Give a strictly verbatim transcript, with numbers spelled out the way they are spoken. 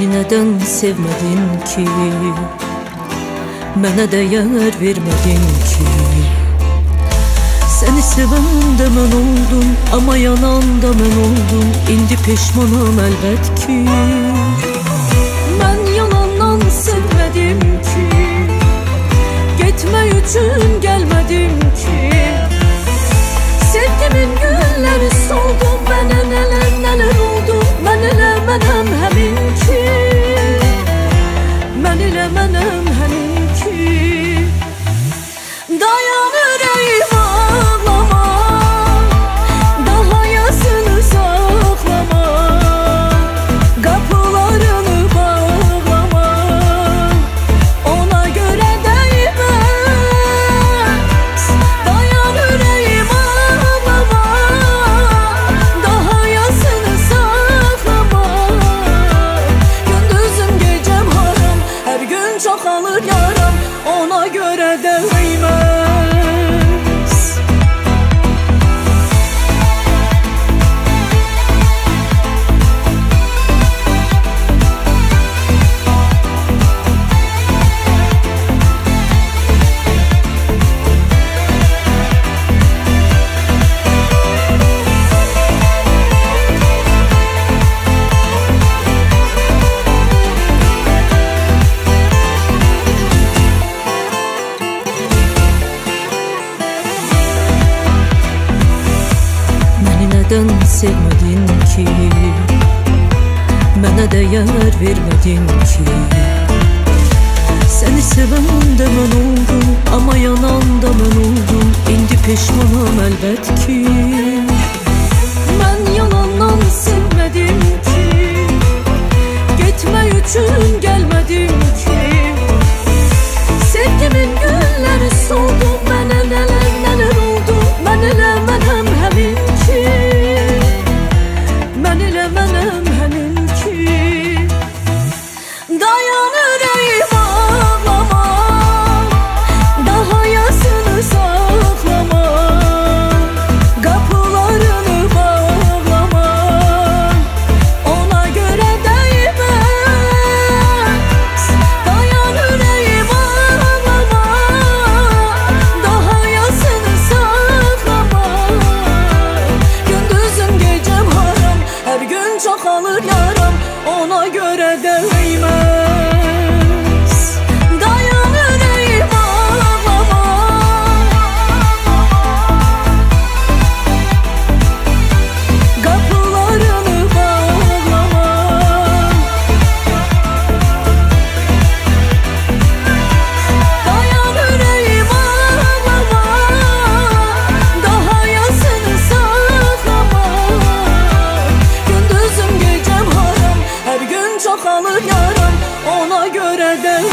Beni neden sevmedin ki? Mənə değer vermedin ki? Seni seven de mən oldum, ama yanan da mən oldum. İndi peşmanam elbet ki. Mən yalandan sevmedim ki, gitme üçün gelmedim ki. Sevgimin gülleri soldum, bana neler neler oldu. Mən eləmənəm həmin ki, mən eləmənəm həmin ki. Dayan ürəyim ağlama, daha yasını saklama, kapılarını bağlama, ona göre değmez. Dayan ürəyim ağlama, daha yasını saklama. Gündüzüm gecem haram, her gün çoxalır yaram, ona göre değmez. Neden sevmedin ki? Mənə değer vermedin ki. Seni seven de mən oldum, ama yanan da mən oldum. İndi peşmanam elbet ki. Mən yalandan sevmedim ki, gitme üçün gelmedim ki. Sevgimin gülleri soldu, mənə neler neler oldu. Mən eləmənəm həmin ki, mən eləmənəm həmin ki. Dayan ürəyim ağlama, daha yasını saklama, kapılarını bağlama, ona göre değmez. Dayan ürəyim ağlama, daha yasını saklama. Gündüzüm gecem haram, her gün çoxalır yaram, ona göre değmez. Dayan ürəyim ağlama, kapılarını bağlama, dayan ürəyim ağlama, daha yasını saklama. Gündüzüm gecem haram, her gün çoxalır yaram, ona göre değmez.